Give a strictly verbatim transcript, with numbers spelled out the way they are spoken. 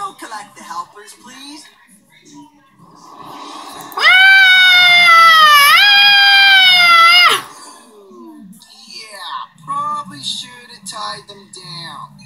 Go collect the helpers, please. Yeah, probably should have tied them down.